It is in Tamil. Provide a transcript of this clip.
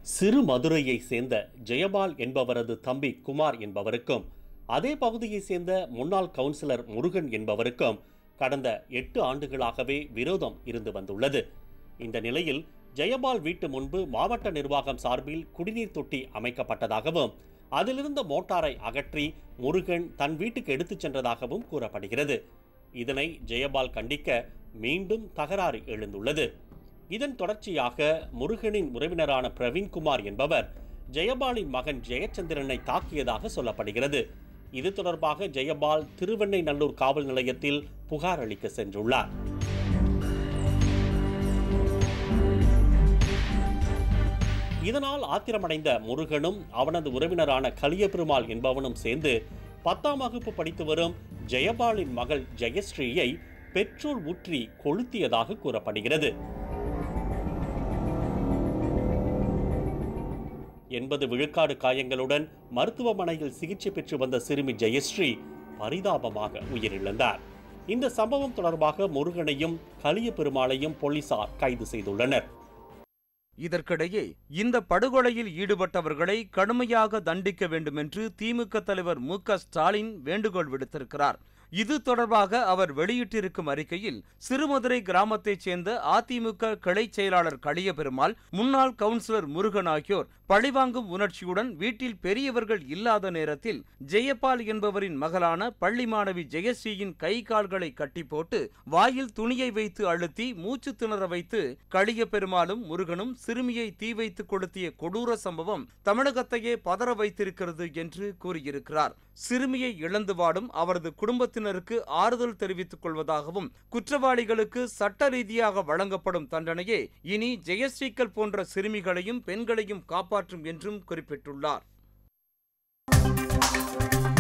சிறு மதுரையை சேர்ந்த ஜெயபால் என்பவரது தம்பி குமார் என்பவருக்கும் அதே பகுதியை சேர்ந்த முன்னாள் கவுன்சிலர் முருகன் என்பவருக்கும் கடந்த 8 ஆண்டுகளாகவே விரோதம் இருந்து வந்துள்ளது. இந்த நிலையில் ஜெயபால் வீட்டு முன்பு மாவட்ட நிர்வாகம் சார்பில் குடிநீர் தொட்டி அமைக்கப்பட்டதாகவும் அதிலிருந்த மோட்டாரை அகற்றி முருகன் தன் வீட்டுக்கு எடுத்துச் சென்றதாகவும் கூறப்படுகிறது. இதனை ஜெயபால் கண்டிக்க மீண்டும் தகராறு எழுந்துள்ளது. இதன் தொடர்ச்சியாக முருகனின் உறவினரான பிரவீன்குமார் என்பவர் ஜெயபாலின் மகன் ஜெயச்சந்திரனை தாக்கியதாக சொல்லப்படுகிறது. இது தொடர்பாக ஜெயபால் திருவெண்ணைநல்லூர் காவல் நிலையத்தில் புகார் அளிக்க சென்றுள்ளார். இதனால் ஆத்திரமடைந்த முருகனும் அவனது உறவினரான கலியபெருமாள் என்பவனும் சேர்ந்து 10ஆம் வகுப்பு படித்து வரும் ஜெயபாலின் மகள் ஜெயஸ்ரீயை பெட்ரோல் ஊற்றி கொளுத்தியதாக கூறப்படுகிறது. 80 விழுக்காடு காயங்களுடன் மருத்துவமனையில் சிகிச்சை பெற்று வந்த சிறுமி ஜெயஸ்ரீ பரிதாபமாக உயிரிழந்தார். இந்த சம்பவம் தொடர்பாக முருகனையும் கலியபெருமாளையும் போலீசார் கைது செய்துள்ளனர். இதற்கிடையே இந்த படுகொலையில் ஈடுபட்டவர்களை கடுமையாக தண்டிக்க வேண்டும் என்று திமுக தலைவர் மு.க. ஸ்டாலின் வேண்டுகோள் விடுத்திருக்கிறார். இது தொடர்பாக அவர் வெளியிட்டிருக்கும் அறிக்கையில் சிறுமதுரை கிராமத்தைச் சேர்ந்த அதிமுக கிளை செயலாளர் கலியபெருமாள், முன்னாள் கவுன்சிலர் முருகன் ஆகியோர் பழிவாங்கும் உணர்ச்சியுடன் வீட்டில் பெரியவர்கள் இல்லாத நேரத்தில் ஜெயபால் என்பவரின் மகளான பள்ளி மாணவி ஜெயஸ்ரீயின் கை கால்களை கட்டி போட்டு வாயில் துணியை வைத்து அழுத்தி மூச்சு திணற வைத்து கலியபெருமாளும் முருகனும் சிறுமியை தீ வைத்து கொளுத்திய கொடூர சம்பவம் தமிழகத்தையே பதற வைத்திருக்கிறது என்று கூறியிருக்கிறார். சிறுமியை இழந்து வாடும் அவரது குடும்பத்தினருக்கு ஆறுதல் தெரிவித்துக் கொள்வதாகவும் குற்றவாளிகளுக்கு சட்ட ரீதியாக வழங்கப்படும் தண்டனையே இனி ஜெயஸ்ரீக்கள் போன்ற சிறுமிகளையும் பெண்களையும் காப்பாற்றும் என்றும் குறிப்பிட்டுள்ளார்.